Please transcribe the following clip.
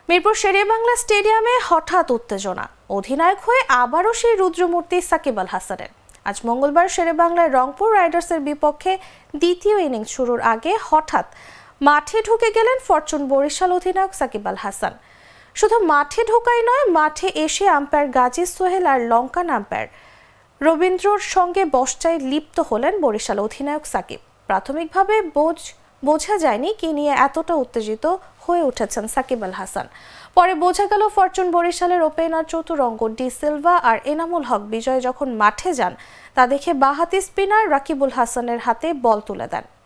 মিরপুর শেরেবাংলা স্টেডিয়ামে হঠাৎ উত্তেজনা। অধিনায়ক হয়ে আবারও সেই রুদ্রমূর্তি সাকিব আল হাসানের। আজ মঙ্গলবার শেরেবাংলায় রংপুর রাইডার্সের বিপক্ষে দ্বিতীয় ইনিংস শুরুর আগে হঠাৎ মাঠে ঢুকে গেলেন ফরচুন বরিশাল অধিনায়ক সাকিব আল হাসান। শুধু মাঠে ঢোকাই নয়, মাঠে এসে আম্পায়ার গাজী সোহেল আর লঙ্কান আম্পায়ার রবীন্দ্রর সঙ্গে বচসায় লিপ্ত হলেন বরিশাল অধিনায়ক সাকিব। প্রাথমিকভাবে বোঝা যায়নি কি নিয়ে এতটা উত্তেজিত হয়ে উঠেছেন সাকিব আল হাসান। পরে বোঝা গেল ফরচুন বরিশালের ওপেনার চতুরঙ্গ ডি সিলভা আর এনামুল হক বিজয় যখন মাঠে যান তা দেখে বাঁহাতি স্পিনার রাকিবুল হাসানের হাতে বল তুলে দেন।